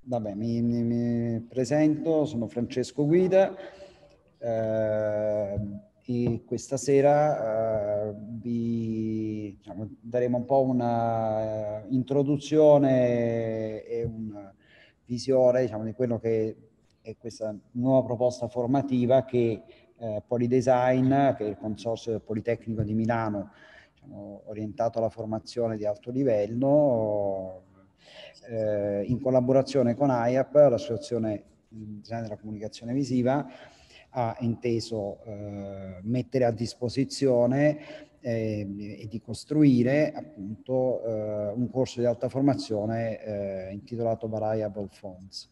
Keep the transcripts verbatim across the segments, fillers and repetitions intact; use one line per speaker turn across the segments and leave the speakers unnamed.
Vabbè, mi, mi- mi presento, sono Francesco Guida eh, e questa sera eh, vi diciamo, daremo un po' una eh, introduzione e una visione, diciamo, di quello che è questa nuova proposta formativa che eh, Polidesign, che è il consorzio del Politecnico di Milano, diciamo, orientato alla formazione di alto livello, eh, in collaborazione con A I A P, l'Associazione Design della Comunicazione Visiva, ha inteso eh, mettere a disposizione eh, e di costruire appunto eh, un corso di alta formazione eh, intitolato Variable Fonts.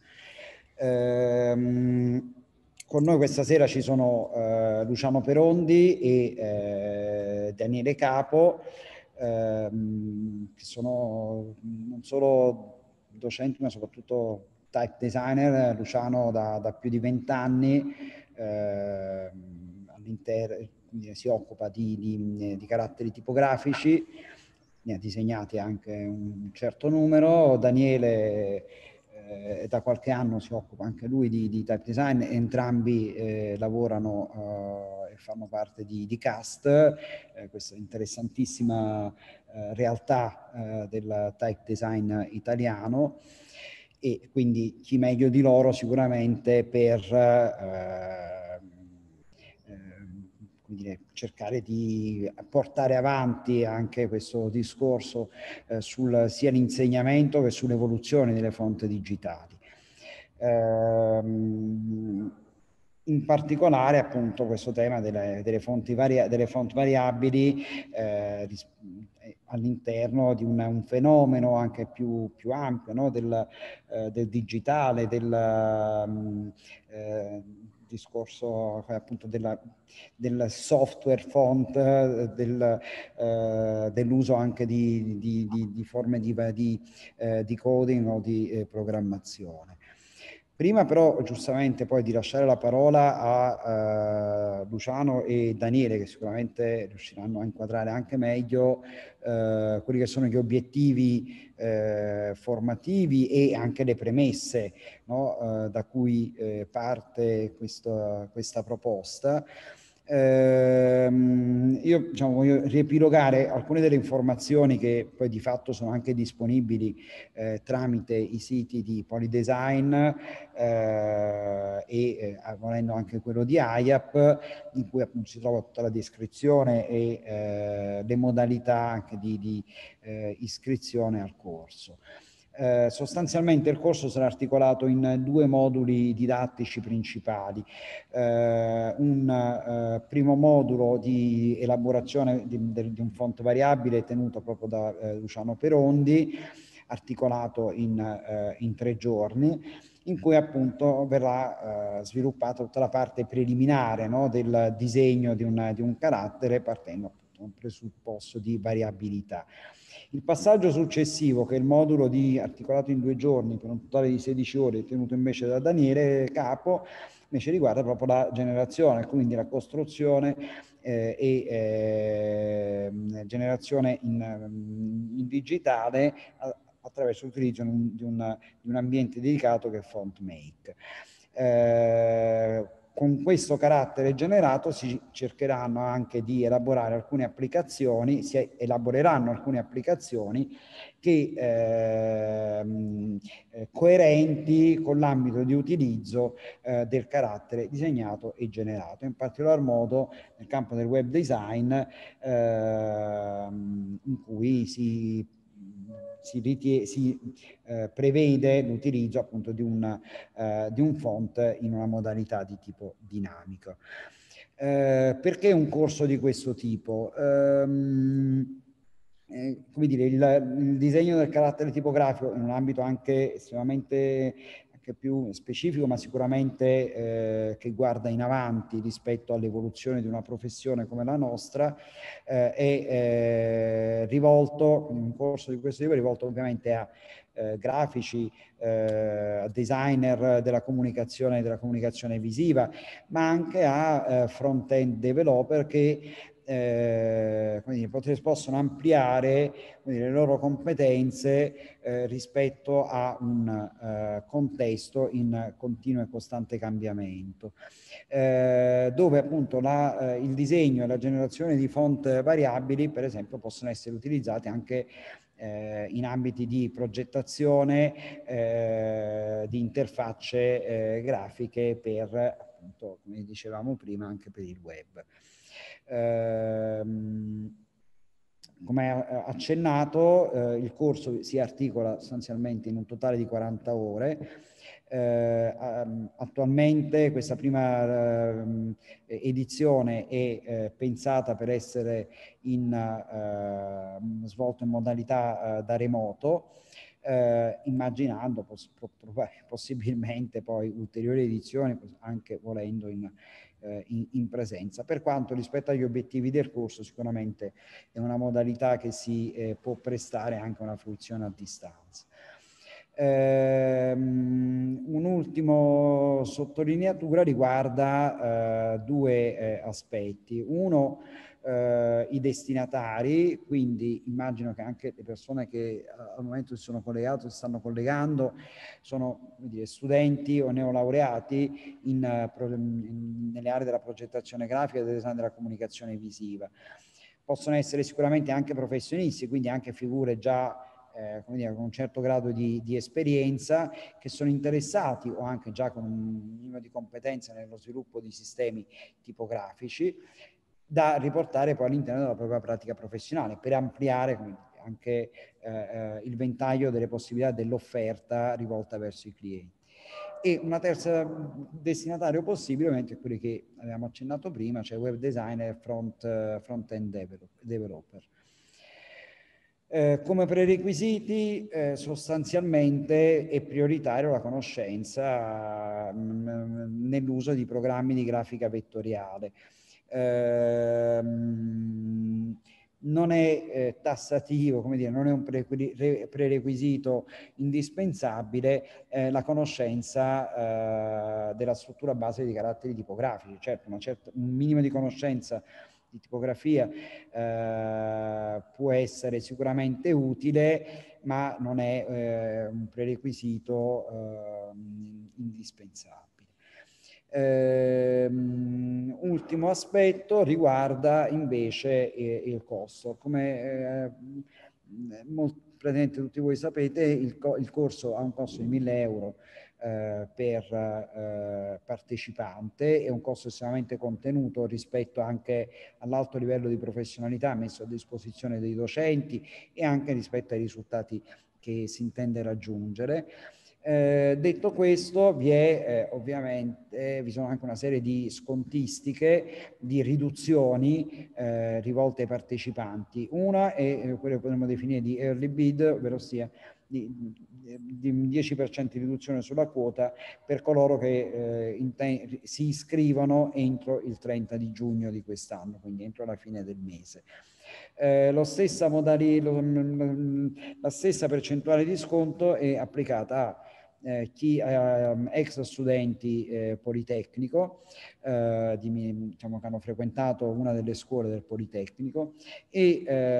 Ehm, con noi questa sera ci sono eh, Luciano Perondi e eh, Daniele Capo, ehm, che sono non solo docenti ma soprattutto type designer. Luciano da, da più di vent'anni eh, all'interno si occupa di, di, di caratteri tipografici, ne ha disegnati anche un certo numero. Daniele eh, da qualche anno si occupa anche lui di, di type design, entrambi eh, lavorano eh, e fanno parte di, di CAST, eh, questa interessantissima eh, realtà eh, del type design italiano, e quindi chi meglio di loro sicuramente per eh, come dire, cercare di portare avanti anche questo discorso eh, sul sia l'insegnamento che sull'evoluzione delle fonti digitali. Ehm, in particolare appunto questo tema delle, delle, fonti, varia, delle fonti variabili eh, all'interno di una, un fenomeno anche più, più ampio, no? del, eh, del digitale, del um, eh, discorso appunto della, del software font, del, eh, dell'uso anche di, di, di, di forme di, di, eh, di coding o di eh, programmazione. Prima però giustamente poi di lasciare la parola a uh, Luciano e Daniele, che sicuramente riusciranno a inquadrare anche meglio uh, quelli che sono gli obiettivi uh, formativi e anche le premesse, no? uh, da cui uh, parte questo, questa proposta. Ehm, io diciamo, voglio riepilogare alcune delle informazioni che poi di fatto sono anche disponibili eh, tramite i siti di Polidesign eh, e eh, volendo anche quello di A I A P, in cui appunto si trova tutta la descrizione e eh, le modalità anche di, di eh, iscrizione al corso. Eh, sostanzialmente il corso sarà articolato in due moduli didattici principali. Eh, un eh, primo modulo di elaborazione di, di, di un font variabile tenuto proprio da eh, Luciano Perondi, articolato in, eh, in tre giorni, in cui appunto verrà eh, sviluppata tutta la parte preliminare, no, del disegno di un, di un carattere, partendo da un presupposto di variabilità. Il passaggio successivo, che è il modulo di, articolato in due giorni per un totale di sedici ore, tenuto invece da Daniele Capo, invece riguarda proprio la generazione, quindi la costruzione eh, e eh, generazione in, in digitale a, attraverso l'utilizzo di un, di un ambiente dedicato che è FontMake. Eh, con questo carattere generato si cercheranno anche di elaborare alcune applicazioni, si elaboreranno alcune applicazioni che ehm, eh, coerenti con l'ambito di utilizzo eh, del carattere disegnato e generato. In particolar modo nel campo del web design, ehm, in cui si si, ritie- si eh, prevede l'utilizzo appunto di un, eh, di un font in una modalità di tipo dinamico. Eh, perché un corso di questo tipo? Ehm, eh, come dire, il, il disegno del carattere tipografico in un ambito anche estremamente anche più specifico, ma sicuramente eh, che guarda in avanti rispetto all'evoluzione di una professione come la nostra, eh, è eh, rivolto, un corso di questo tipo è rivolto ovviamente a eh, grafici, eh, designer della comunicazione, della comunicazione visiva, ma anche a eh, front-end developer che eh, come dire, poter, possono ampliare come dire, le loro competenze eh, rispetto a un eh, contesto in continuo e costante cambiamento, eh, dove appunto la, eh, il disegno e la generazione di font variabili, per esempio, possono essere utilizzate anche Eh, in ambiti di progettazione, eh, di interfacce eh, grafiche per, appunto, come dicevamo prima, anche per il web. Ehm, come accennato, eh, il corso si articola sostanzialmente in un totale di quaranta ore. Eh, attualmente questa prima eh, edizione è eh, pensata per essere in, eh, svolto in modalità eh, da remoto, eh, immaginando poss possibilmente poi ulteriori edizioni, anche volendo in, eh, in, in presenza. Per quanto rispetto agli obiettivi del corso, sicuramente è una modalità che si eh, può prestare anche a una fruizione a distanza. Um, un'ultima sottolineatura riguarda uh, due eh, aspetti. Uno, uh, i destinatari, quindi immagino che anche le persone che uh, al momento si sono collegate, si stanno collegando, sono, come dire, studenti o neolaureati in, uh, in, nelle aree della progettazione grafica e del design della comunicazione visiva. Possono essere sicuramente anche professionisti, quindi anche figure già Eh, come dire, con un certo grado di, di esperienza, che sono interessati o anche già con un minimo di competenza nello sviluppo di sistemi tipografici, da riportare poi all'interno della propria pratica professionale per ampliare come dire, anche eh, il ventaglio delle possibilità dell'offerta rivolta verso i clienti. E una terza destinatario possibile, ovviamente, è quelli che avevamo accennato prima, cioè web designer e front, front-end develop, developer. Eh, come prerequisiti eh, sostanzialmente è prioritario la conoscenza mh, nell'uso di programmi di grafica vettoriale. Eh, non è eh, tassativo, come dire, non è un prerequisito indispensabile eh, la conoscenza eh, della struttura base di caratteri tipografici. Certo, una certa, un minimo di conoscenza di tipografia eh, può essere sicuramente utile, ma non è eh, un prerequisito eh, indispensabile. Um, ultimo aspetto riguarda invece eh, il costo. Come eh, molto, praticamente tutti voi sapete, il, co il corso ha un costo di mille euro eh, per eh, partecipante, è un costo estremamente contenuto rispetto anche all'alto livello di professionalità messo a disposizione dei docenti e anche rispetto ai risultati che si intende raggiungere. Eh, detto questo, vi è eh, ovviamente, vi sono anche una serie di scontistiche, di riduzioni eh, rivolte ai partecipanti. Una è eh, quello che potremmo definire di early bid, ovvero sia di, di un dieci per cento di riduzione sulla quota per coloro che eh, si iscrivono entro il trenta di giugno di quest'anno, quindi entro la fine del mese. Eh, lo stessa modali, lo, la stessa percentuale di sconto è applicata a Eh, chi eh, ex studenti eh, Politecnico, eh, di, diciamo, che hanno frequentato una delle scuole del Politecnico, e,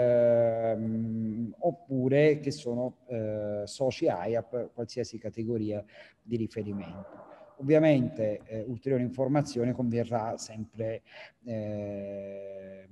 ehm, oppure che sono eh, soci A I A P, qualsiasi categoria di riferimento. Ovviamente eh, ulteriore informazione converrà sempre eh,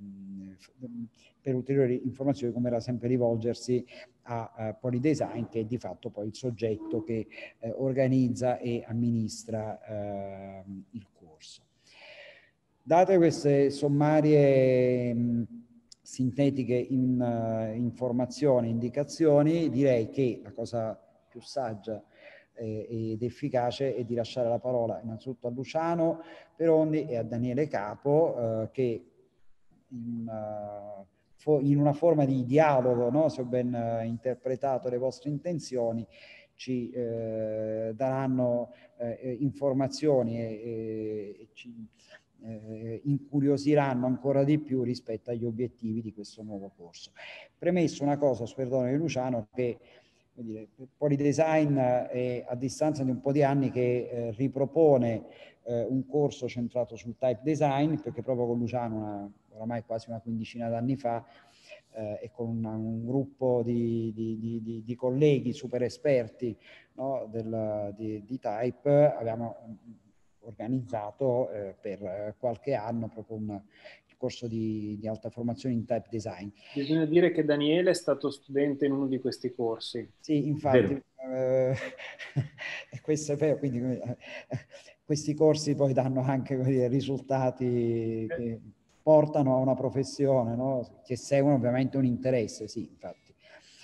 per ulteriori informazioni converrà sempre rivolgersi a, a Polydesign, che è di fatto poi il soggetto che eh, organizza e amministra eh, il corso. Date queste sommarie mh, sintetiche in, uh, informazioni, indicazioni, direi che la cosa più saggia eh, ed efficace è di lasciare la parola innanzitutto a Luciano Perondi e a Daniele Capo, eh, che in, uh, in una forma di dialogo, no? Se ho ben uh, interpretato le vostre intenzioni, ci eh, daranno eh, informazioni e, e, e ci eh, incuriosiranno ancora di più rispetto agli obiettivi di questo nuovo corso. Premesso una cosa, su perdono di Luciano, che Polydesign è a distanza di un po' di anni che eh, ripropone eh, un corso centrato sul type design, perché proprio con Luciano, una, oramai quasi una quindicina d'anni fa, eh, e con una, un gruppo di, di, di, di colleghi super esperti, no, del, di, di type, abbiamo organizzato eh, per qualche anno proprio un corso di, di alta formazione in type design.
Bisogna dire che Daniele è stato studente in uno di questi corsi.
Sì, infatti, eh, questo è vero, quindi eh, questi corsi poi danno anche dire, risultati che portano a una professione, no? Che seguono ovviamente un interesse, sì, infatti.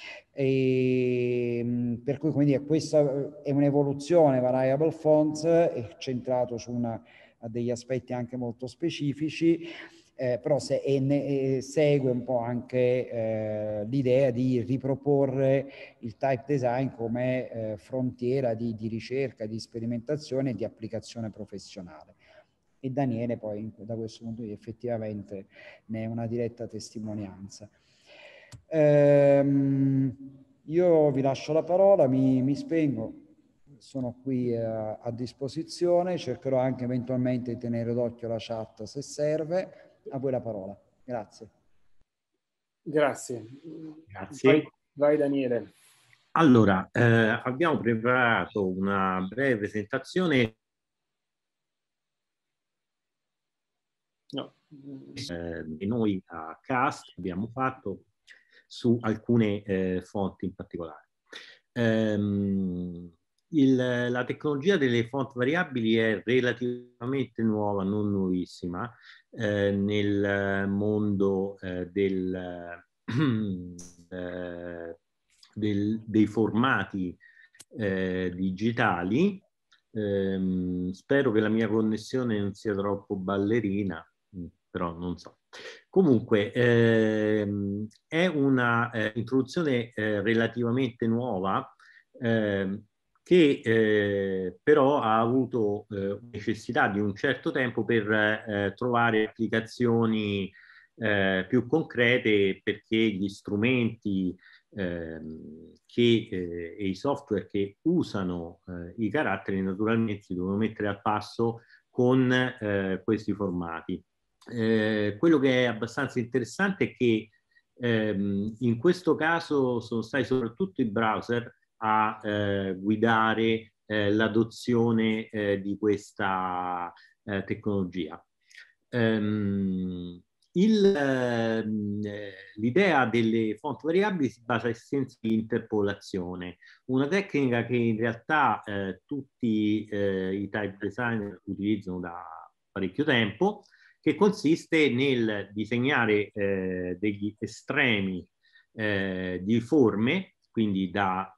E, per cui, come dire, questa è un'evoluzione variable fonts, è centrato su una, degli aspetti anche molto specifici. Eh, però se, e ne, e segue un po' anche eh, l'idea di riproporre il type design come eh, frontiera di, di ricerca, di sperimentazione e di applicazione professionale. E Daniele poi da questo punto di vista effettivamente ne è una diretta testimonianza. Ehm, io vi lascio la parola, mi, mi spengo, sono qui a, a disposizione, cercherò anche eventualmente di tenere d'occhio la chat se serve. A voi la parola. Grazie.
Grazie.
Grazie.
Vai, vai Daniele.
Allora, eh, abbiamo preparato una breve presentazione
no.
eh, che noi a Cast abbiamo fatto su alcune eh, fonti in particolare. Ehm, il, la tecnologia delle fonti variabili è relativamente nuova, non nuovissima, eh, nel mondo eh, del, eh, del, dei formati eh, digitali. Eh, spero che la mia connessione non sia troppo ballerina, però non so. Comunque ehm, è una eh, introduzione eh, relativamente nuova eh, che eh, però ha avuto eh, necessità di un certo tempo per eh, trovare applicazioni eh, più concrete, perché gli strumenti ehm, che, eh, e i software che usano eh, i caratteri naturalmente si devono mettere al passo con eh, questi formati. Eh, quello che è abbastanza interessante è che ehm, in questo caso sono stati soprattutto i browser a eh, guidare eh, l'adozione eh, di questa eh, tecnologia. Um, L'idea delle fonti variabili si basa essenzialmente sull'interpolazione, una tecnica che in realtà eh, tutti eh, i type designer utilizzano da parecchio tempo, che consiste nel disegnare eh, degli estremi eh, di forme, quindi da,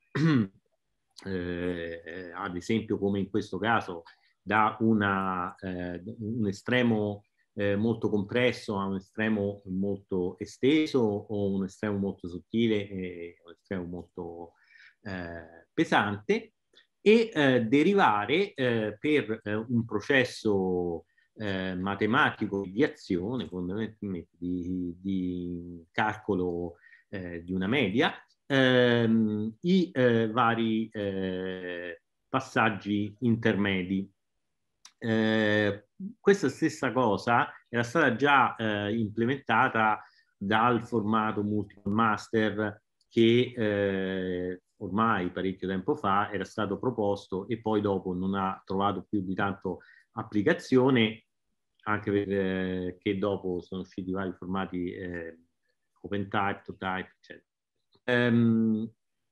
eh, ad esempio come in questo caso, da una, eh, un estremo eh, molto compresso a un estremo molto esteso o un estremo molto sottile e un estremo molto eh, pesante, e eh, derivare eh, per eh, un processo eh, matematico di azione, fondamentalmente di, di calcolo eh, di una media, ehm, i eh, vari eh, passaggi intermedi. Eh, questa stessa cosa era stata già eh, implementata dal formato multiple master che eh, ormai parecchio tempo fa era stato proposto e poi dopo non ha trovato più di tanto applicazione, anche perché eh, dopo sono usciti vari formati eh, OpenType, ToType, eccetera. Ehm,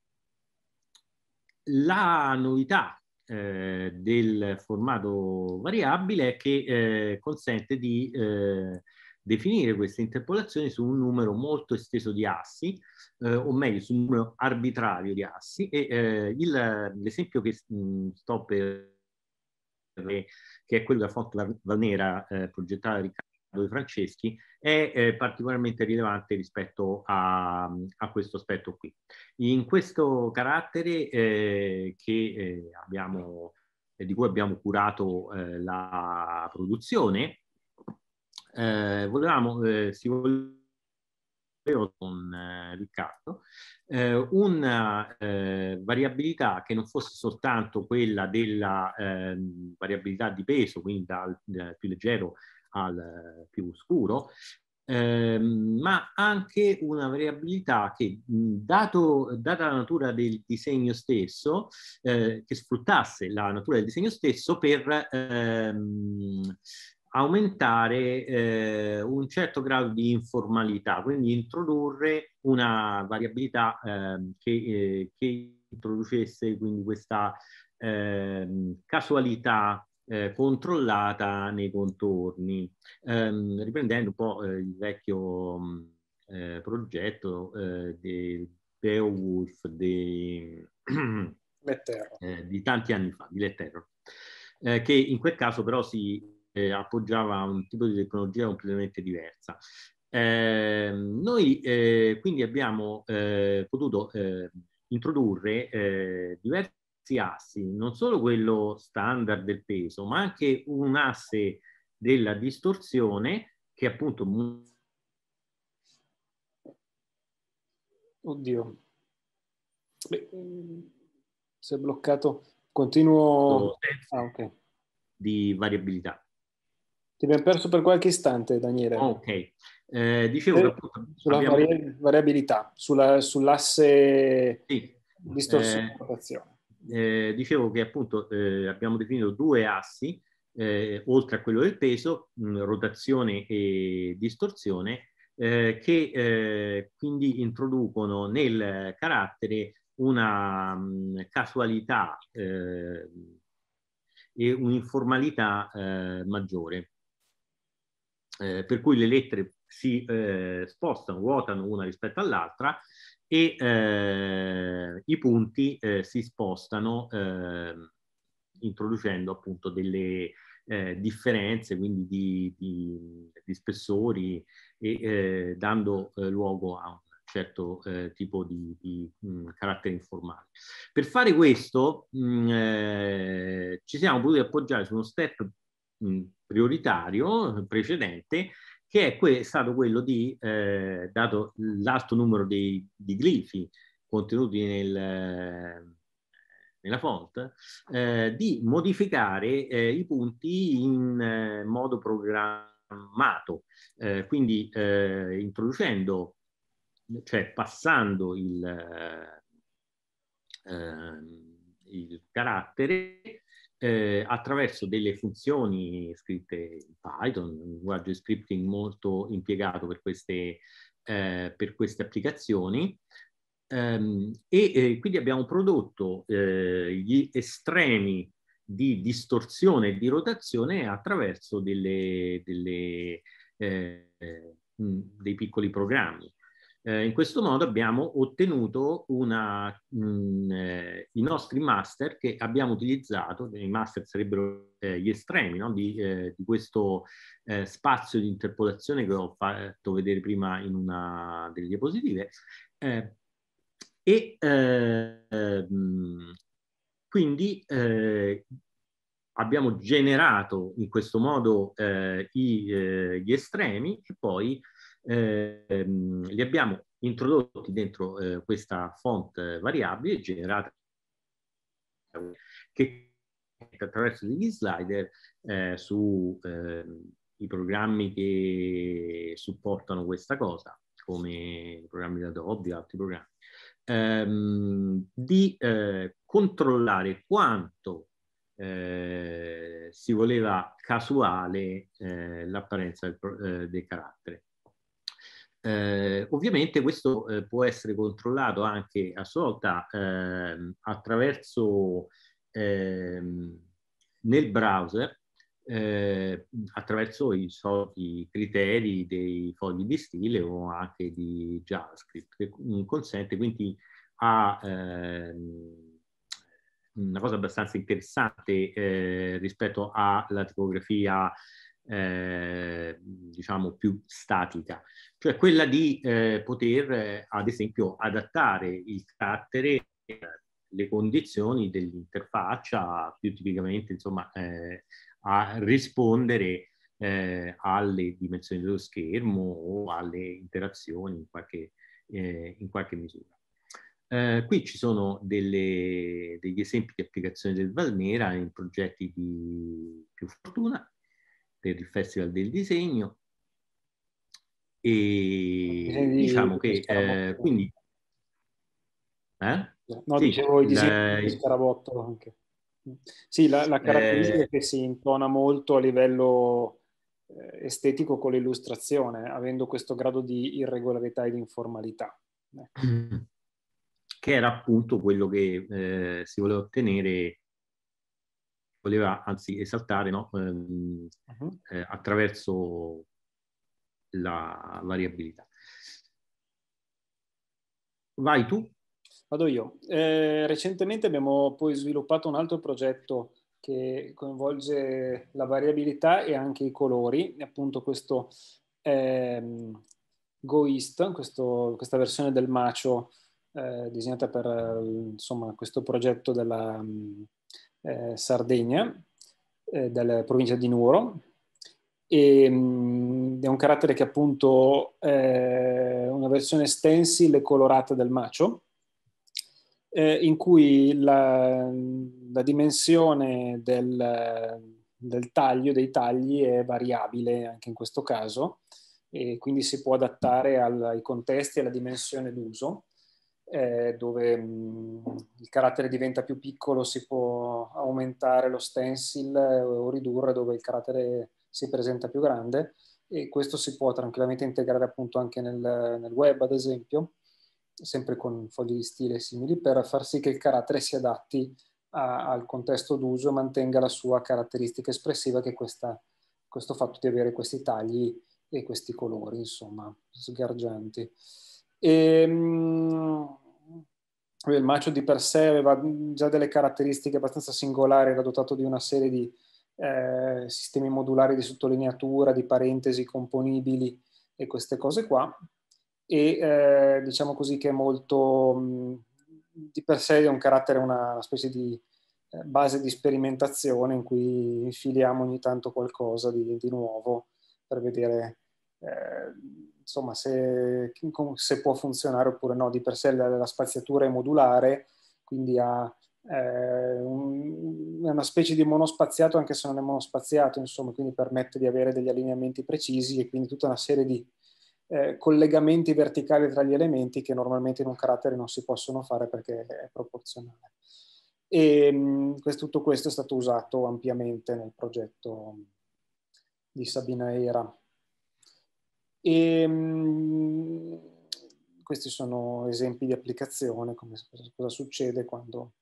la novità eh, del formato variabile è che eh, consente di eh, definire queste interpolazioni su un numero molto esteso di assi, eh, o meglio su un numero arbitrario di assi, e eh, l'esempio che mh, sto per che è quello della fonte Valnera eh, progettata da Riccardo De Franceschi, è eh, particolarmente rilevante rispetto a, a questo aspetto qui. In questo carattere eh, che eh, abbiamo, eh, di cui abbiamo curato eh, la produzione, eh, volevamo, eh, si voleva con eh, Riccardo, eh, una eh, variabilità che non fosse soltanto quella della eh, variabilità di peso, quindi dal, dal più leggero al eh, più scuro, ehm, ma anche una variabilità che, mh, dato, data la natura del disegno stesso, eh, che sfruttasse la natura del disegno stesso per ehm, aumentare eh, un certo grado di informalità, quindi introdurre una variabilità eh, che, eh, che introducesse quindi questa eh, casualità eh, controllata nei contorni, ehm, riprendendo un po' eh, il vecchio mh, eh, progetto eh, di Beowulf di, eh, di tanti anni fa, di Letterro, eh, che in quel caso però si eh, appoggiava a un tipo di tecnologia completamente diversa. Eh, noi eh, quindi abbiamo eh, potuto eh, introdurre eh, diversi assi, non solo quello standard del peso, ma anche un asse della distorsione che appunto...
Oddio. Beh, si è bloccato. Continuo. Ah, ok.
Di variabilità.
Ti abbiamo perso per qualche istante, Daniele.
Ok, eh, dicevo eh, che appunto
sulla
abbiamo...
vari variabilità, sulla, sull'asse
sì,
distorsione.
Eh, eh, dicevo che appunto eh, abbiamo definito due assi, eh, oltre a quello del peso, mh, rotazione e distorsione, eh, che eh, quindi introducono nel carattere una mh, casualità eh, e un'informalità eh, maggiore. Eh, per cui le lettere si eh, spostano, ruotano una rispetto all'altra e eh, i punti eh, si spostano eh, introducendo appunto delle eh, differenze, quindi di, di, di spessori e eh, dando eh, luogo a un certo eh, tipo di, di mh, carattere informale. Per fare questo mh, eh, ci siamo potuti appoggiare su uno step mh, prioritario precedente, che è que- stato quello di, eh, dato l'alto numero dei, di glifi contenuti nel, nella font, eh, di modificare eh, i punti in eh, modo programmato, eh, quindi eh, introducendo, cioè passando il, eh, il carattere eh, attraverso delle funzioni scritte in Python, un linguaggio di scripting molto impiegato per queste, eh, per queste applicazioni. Um, e eh, quindi abbiamo prodotto eh, gli estremi di distorsione e di rotazione attraverso delle, delle, eh, mh, dei piccoli programmi. Eh, in questo modo abbiamo ottenuto una, mh, eh, i nostri master che abbiamo utilizzato, i master sarebbero eh, gli estremi, no? di, eh, di questo eh, spazio di interpolazione che ho fatto vedere prima in una delle diapositive, eh, e eh, mh, quindi eh, abbiamo generato in questo modo eh, i, eh, gli estremi e poi eh, li abbiamo introdotti dentro eh, questa font variabile generata che attraverso degli slider eh, su eh, i programmi che supportano questa cosa, come i programmi da Adobe e altri programmi, ehm, di eh, controllare quanto eh, si voleva casuale eh, l'apparenza del, eh, del carattere. Eh, ovviamente questo eh, può essere controllato anche a sua volta eh, attraverso ehm, nel browser eh, attraverso i soliti criteri dei fogli di stile o anche di JavaScript, che consente quindi a ehm, una cosa abbastanza interessante eh, rispetto alla tipografia eh, diciamo più statica, cioè quella di eh, poter eh, ad esempio adattare il carattere alle condizioni dell'interfaccia, più tipicamente insomma eh, a rispondere eh, alle dimensioni dello schermo o alle interazioni in qualche, eh, in qualche misura. Eh, qui ci sono delle, degli esempi di applicazione del Valmera in progetti di più fortuna per il Festival del Disegno e
Di,
diciamo
di
che eh, quindi eh?
no,
Sì,
dicevo i disegni di
il,
Scarabotto anche. Sì, la, la caratteristica
eh,
è che si intona molto a livello eh, estetico con l'illustrazione, avendo questo grado di irregolarità e di informalità. Ecco.
che era appunto quello che eh, si voleva ottenere, voleva anzi esaltare, no? ehm,
Uh-huh.
eh, attraverso la variabilità. Vai tu.
Vado io. Eh, recentemente abbiamo poi sviluppato un altro progetto che coinvolge la variabilità e anche i colori, appunto questo ehm, Go East, questo, questa versione del Macio eh, disegnata per eh, insomma, questo progetto della eh, Sardegna, eh, della provincia di Nuoro. E, mh, è un carattere che appunto è una versione stencil colorata del Macio, eh, in cui la, la dimensione del, del taglio, dei tagli è variabile anche in questo caso, e quindi si può adattare al, ai contesti e alla dimensione d'uso. Eh, dove mh, il carattere diventa più piccolo si può aumentare lo stencil eh, o ridurre dove il carattere si presenta più grande, e questo si può tranquillamente integrare appunto anche nel, nel web, ad esempio, sempre con fogli di stile simili, per far sì che il carattere si adatti a, al contesto d'uso e mantenga la sua caratteristica espressiva, che è questa, questo fatto di avere questi tagli e questi colori, insomma, sgargianti. E, mh, il Macio di per sé aveva già delle caratteristiche abbastanza singolari, era dotato di una serie di eh, sistemi modulari di sottolineatura, di parentesi componibili e queste cose qua, e eh, diciamo così che è molto mh, di per sé è un carattere, una, una specie di eh, base di sperimentazione in cui infiliamo ogni tanto qualcosa di, di nuovo per vedere eh, insomma se, se può funzionare oppure no. Di per sé la, la spaziatura è modulare, quindi ha eh, un, è una specie di monospaziato anche se non è monospaziato, insomma, quindi permette di avere degli allineamenti precisi e quindi tutta una serie di eh, collegamenti verticali tra gli elementi che normalmente in un carattere non si possono fare perché è proporzionale. E mh, questo, tutto questo è stato usato ampiamente nel progetto di Sabina Era. E, mh, questi sono esempi di applicazione, come cosa succede quando...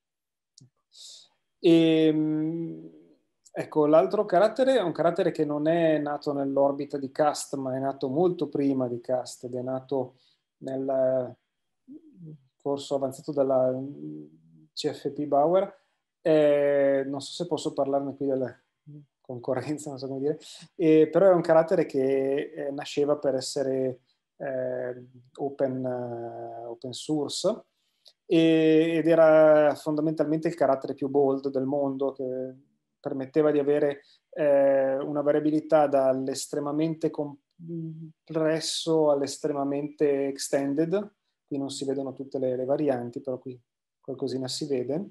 E, mh, ecco, l'altro carattere è un carattere che non è nato nell'orbita di Cast, ma è nato molto prima di Cast, ed è nato nel corso avanzato dalla C F P Bauer. Eh, non so se posso parlarne qui della concorrenza, non so come dire, eh, però è un carattere che eh, nasceva per essere eh, open, uh, open source, e, ed era fondamentalmente il carattere più bold del mondo, che permetteva di avere eh, una variabilità dall'estremamente complesso all'estremamente extended. Qui non si vedono tutte le, le varianti, però qui qualcosina si vede.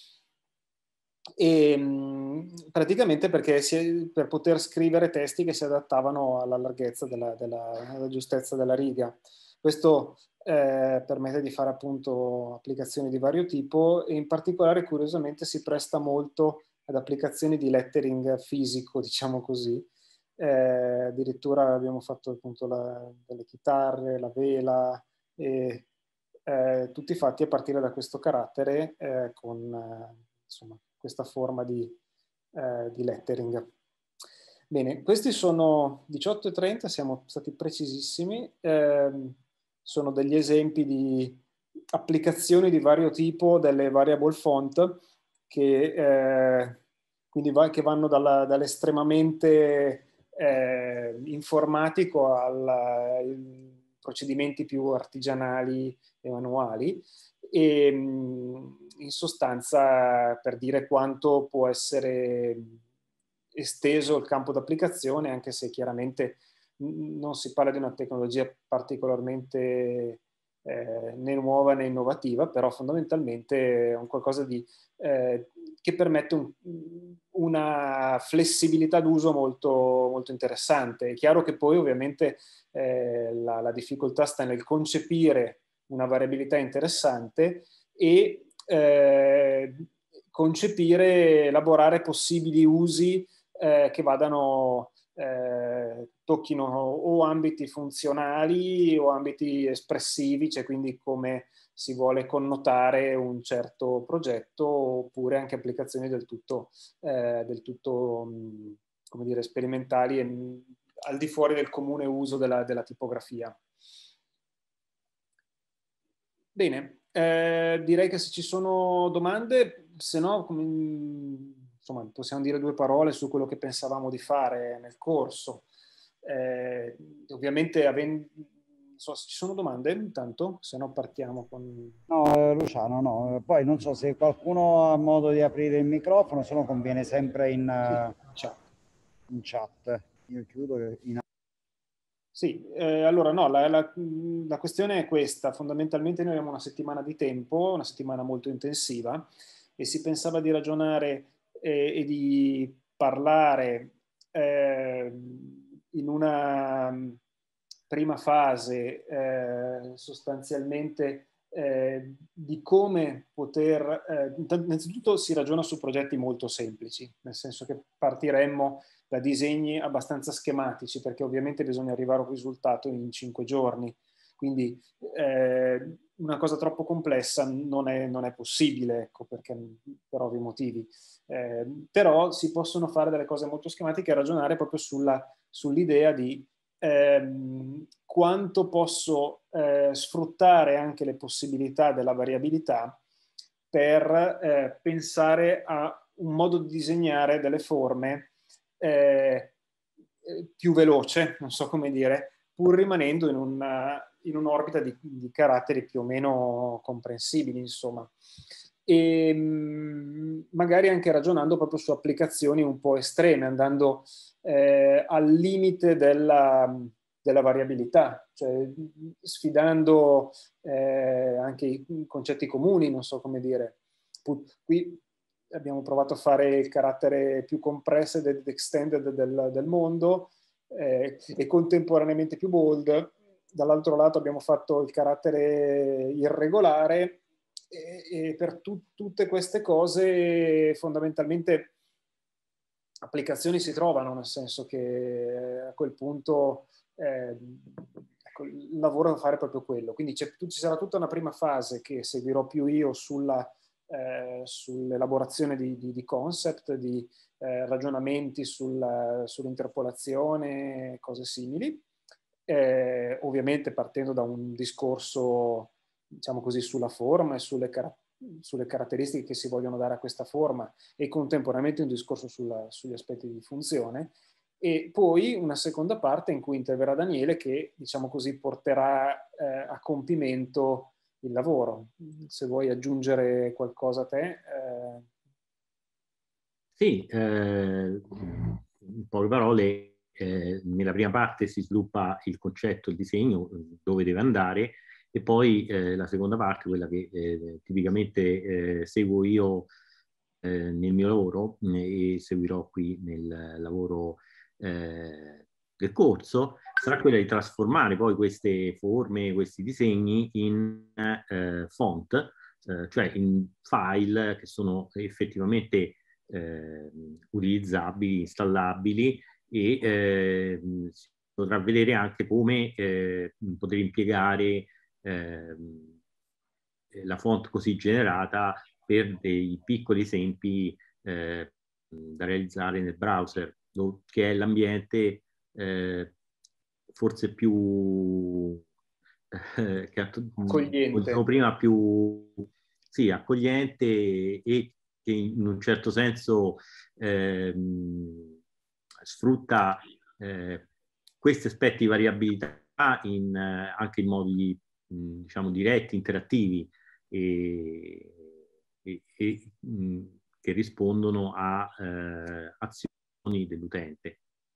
E mh, praticamente perché si, per poter scrivere testi che si adattavano alla larghezza della, della alla giustezza della riga. Questo eh, permette di fare appunto applicazioni di vario tipo, e in particolare curiosamente si presta molto ad applicazioni di lettering fisico, diciamo così. Eh, addirittura abbiamo fatto appunto la, delle chitarre, la vela, e eh, tutti fatti a partire da questo carattere eh, con eh, insomma questa forma di, eh, di lettering. Bene, questi sono diciotto e trenta, siamo stati precisissimi, eh, sono degli esempi di applicazioni di vario tipo delle variable font che, eh, quindi va, che vanno dalla, dall'estremamente eh, informatico ai procedimenti più artigianali e manuali, e in sostanza per dire quanto può essere esteso il campo d'applicazione, anche se chiaramente non si parla di una tecnologia particolarmente eh, né nuova né innovativa, però fondamentalmente è un qualcosa di, eh, che permette un, una flessibilità d'uso molto, molto interessante. È chiaro che poi ovviamente eh, la, la difficoltà sta nel concepire una variabilità interessante e eh, concepire, elaborare possibili usi eh, che vadano, eh, tocchino o ambiti funzionali o ambiti espressivi, cioè quindi come si vuole connotare un certo progetto, oppure anche applicazioni del tutto, eh, del tutto mh, come dire, sperimentali e mh, al di fuori del comune uso della, della tipografia. Bene, eh, direi che se ci sono domande, se no, come, insomma, possiamo dire due parole su quello che pensavamo di fare nel corso. Eh, ovviamente, avendo, non so se ci sono domande, intanto, se no partiamo con...
No, Luciano, no. Poi non so se qualcuno ha modo di aprire il microfono, se no conviene sempre in,
sì, chat.
in chat. Io chiudo in...
Sì, eh, allora no, la, la, la questione è questa. Fondamentalmente noi abbiamo una settimana di tempo, una settimana molto intensiva, e si pensava di ragionare eh, e di parlare eh, in una prima fase eh, sostanzialmente eh, di come poter... Eh, innanzitutto si ragiona su progetti molto semplici, nel senso che partiremmo da disegni abbastanza schematici, perché ovviamente bisogna arrivare a un risultato in cinque giorni. Quindi eh, una cosa troppo complessa non è, non è possibile, ecco, perché, per ovvi motivi. Eh, però si possono fare delle cose molto schematiche e ragionare proprio sulla, sull'idea di ehm, quanto posso eh, sfruttare anche le possibilità della variabilità per eh, pensare a un modo di disegnare delle forme eh, più veloce, non so come dire, pur rimanendo in, una, in un'orbita di, di caratteri più o meno comprensibili, insomma. E mh, magari anche ragionando proprio su applicazioni un po' estreme, andando eh, al limite della, della variabilità, cioè sfidando eh, anche i concetti comuni, non so come dire. Qui abbiamo provato a fare il carattere più compresso ed extended del, del mondo eh, e contemporaneamente più bold. Dall'altro lato abbiamo fatto il carattere irregolare e, e per tu, tutte queste cose fondamentalmente applicazioni si trovano, nel senso che a quel punto eh, ecco, il lavoro da fare è proprio quello. Quindi ci sarà tutta una prima fase che seguirò più io sulla Eh, sull'elaborazione di, di, di concept, di eh, ragionamenti sul, sull'interpolazione, cose simili, eh, ovviamente partendo da un discorso, diciamo così, sulla forma e sulle, car sulle caratteristiche che si vogliono dare a questa forma, e contemporaneamente un discorso sulla, sugli aspetti di funzione, e poi una seconda parte in cui interverrà Daniele che, diciamo così, porterà eh, a compimento il lavoro. Se vuoi aggiungere qualcosa a te. Eh...
Sì, eh, in poche parole, eh, nella prima parte si sviluppa il concetto, il disegno, dove deve andare, e poi eh, la seconda parte, quella che eh, tipicamente eh, seguo io eh, nel mio lavoro e seguirò qui nel lavoro eh, del corso, sarà quella di trasformare poi queste forme, questi disegni in eh, font, eh, cioè in file che sono effettivamente eh, utilizzabili, installabili, e eh, si potrà vedere anche come eh, poter impiegare eh, la font così generata per dei piccoli esempi eh, da realizzare nel browser, che è l'ambiente eh, forse più eh, che
accogliente.
prima più sì, accogliente, e che in un certo senso ehm, sfrutta eh, questi aspetti di variabilità in, eh, anche in modi mh, diciamo diretti, interattivi, e, e, e mh, che rispondono a eh, azioni dell'utente.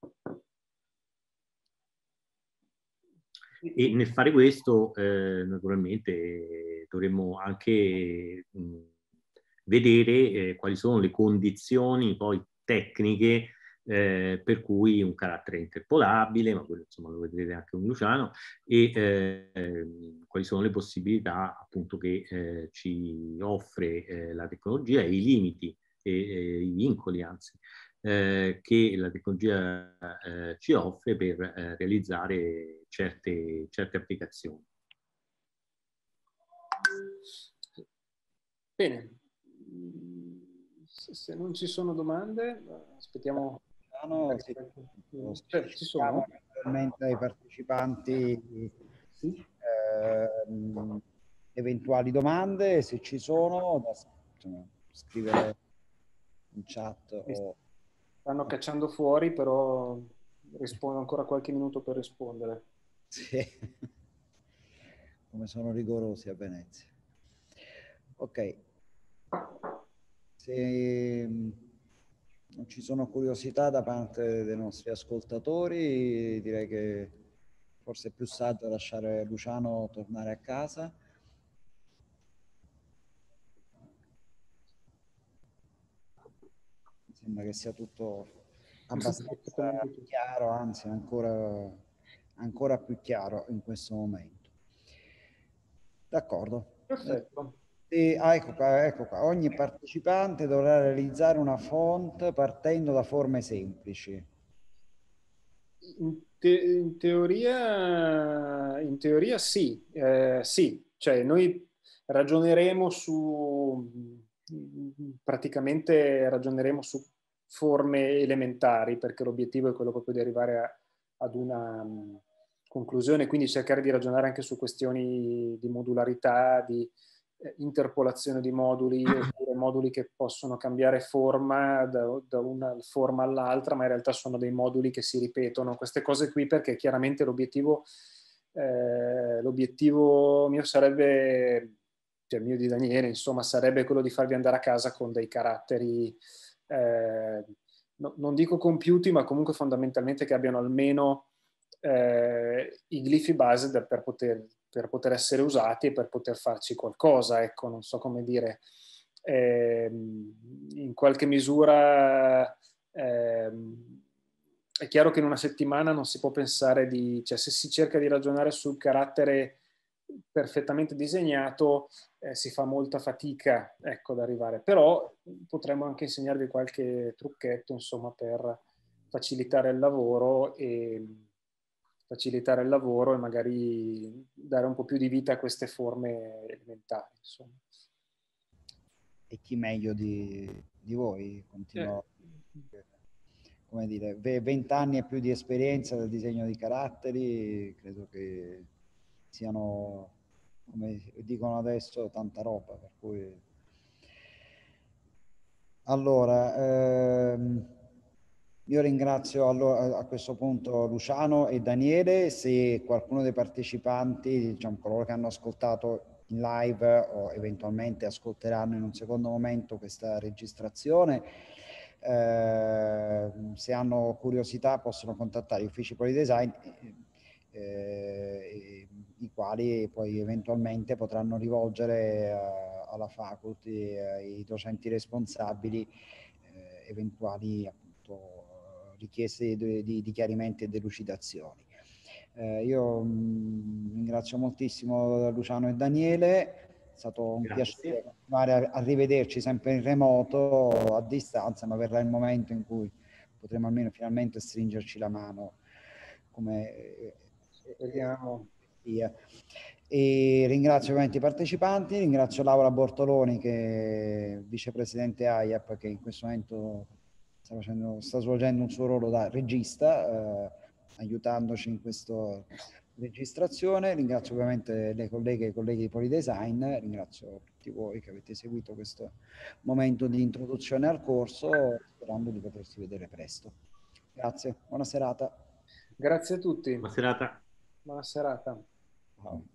E nel fare questo, eh, naturalmente, dovremmo anche mh, vedere eh, quali sono le condizioni poi tecniche eh, per cui un carattere è interpolabile, ma quello insomma lo vedrete anche con Luciano, e eh, quali sono le possibilità appunto che eh, ci offre eh, la tecnologia e i limiti e, e i vincoli, anzi, eh, che la tecnologia eh, ci offre per eh, realizzare certe, certe applicazioni.
Bene, se non ci sono domande, aspettiamo.
No, sì.
Cioè, ci sono?
Naturalmente ai partecipanti sì. eh, eventuali domande, se ci sono, da, insomma, scrivere in chat. O...
Stanno cacciando fuori, però rispondo ancora qualche minuto per rispondere.
Sì. Come sono rigorosi a Venezia. Ok. Se non ci sono curiosità da parte dei nostri ascoltatori, direi che forse è più saggio lasciare Luciano tornare a casa. Mi sembra che sia tutto abbastanza chiaro, anzi ancora, ancora più chiaro in questo momento. D'accordo.
Perfetto.
E, ah, ecco qua, ecco qua. Ogni partecipante dovrà realizzare una font partendo da forme semplici.
In, te in teoria, in teoria sì, eh, sì, cioè noi ragioneremo su, praticamente ragioneremo su forme elementari, perché l'obiettivo è quello proprio di arrivare a, ad una um, conclusione, quindi cercare di ragionare anche su questioni di modularità, di eh, interpolazione di moduli, oppure moduli che possono cambiare forma da, da una forma all'altra, ma in realtà sono dei moduli che si ripetono, queste cose qui, perché chiaramente l'obiettivo eh, l'obiettivo mio sarebbe, cioè mio di Daniele, insomma, sarebbe quello di farvi andare a casa con dei caratteri eh, no, non dico compiuti, ma comunque fondamentalmente che abbiano almeno eh, i glifi base da, per, poter, per poter essere usati e per poter farci qualcosa, ecco, non so come dire. Eh, in qualche misura eh, è chiaro che in una settimana non si può pensare di, cioè se si cerca di ragionare sul carattere perfettamente disegnato eh, si fa molta fatica, ecco, ad arrivare, però potremmo anche insegnarvi qualche trucchetto, insomma, per facilitare il lavoro e facilitare il lavoro e magari dare un po' più di vita a queste forme elementari, insomma.
E chi meglio di, di voi continua, eh. come dire, vent'anni e più di esperienza del disegno di caratteri, credo che siano, come dicono adesso, tanta roba, per cui... Allora, ehm, io ringrazio allora, a questo punto Luciano e Daniele. Se qualcuno dei partecipanti, diciamo coloro che hanno ascoltato in live o eventualmente ascolteranno in un secondo momento questa registrazione, eh, se hanno curiosità possono contattare gli uffici Polydesign, eh, i quali poi eventualmente potranno rivolgere eh, alla faculty e ai docenti responsabili eh, eventuali appunto richieste di, di, di chiarimenti e delucidazioni. Eh, io mh, ringrazio moltissimo Luciano e Daniele, è stato un Grazie. piacere continuare a, a rivederci sempre in remoto, a distanza, ma verrà il momento in cui potremo almeno finalmente stringerci la mano come
Speriamo.
E ringrazio ovviamente i partecipanti, ringrazio Laura Bortoloni che è vicepresidente A I A P, che in questo momento sta, facendo, sta svolgendo un suo ruolo da regista, eh, aiutandoci in questa registrazione. Ringrazio ovviamente le colleghe e i colleghi di Polydesign, ringrazio tutti voi che avete seguito questo momento di introduzione al corso, sperando di potersi vedere presto. Grazie, buona serata.
Grazie a tutti.
Buona serata.
Buona serata.
Ciao.